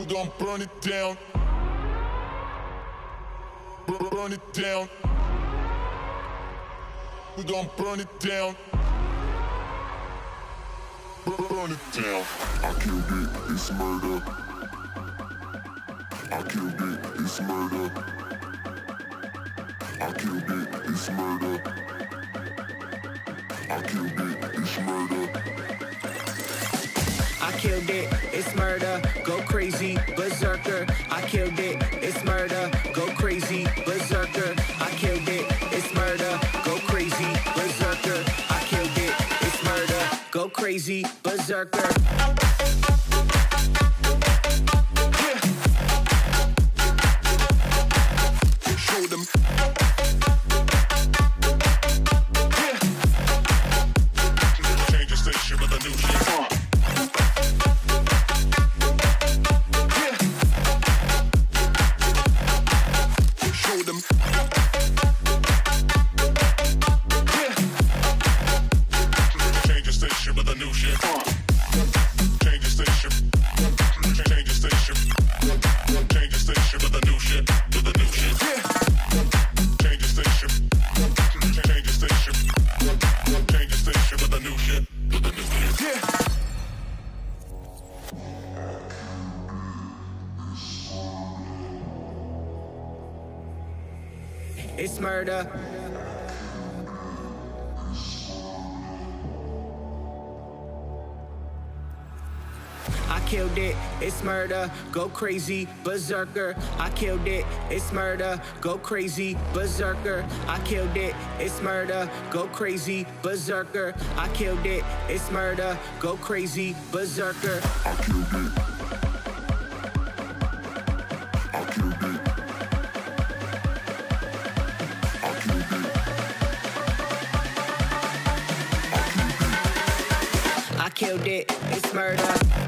gon' burn it down. Burn it down. We gon' burn it down. Burn it down. I killed it, it's murder. I killed it, it's murder. I killed it, it's murder. I killed it, it's murder. I killed it, it's murder, go crazy, berserker. I killed it, it's murder, go crazy, berserker. I killed it, it's murder, go crazy, berserker. I killed it, it's murder, go crazy, berserker. Show them. Change the station with a new shit. Show them. Change the station with a new shit. Change the station. Change the station. Change the station with a new shit. With a new shit. Change the station. Change the station. Change the station with a new shit. With a new shit. It's murder. I killed it, it's murder, go crazy, berserker. I killed it, it's murder, go crazy, berserker. I killed it, it's murder, go crazy, berserker. I killed it, it's murder, go crazy, berserker. I killed it. I killed it. I killed it. I killed it, it's murder.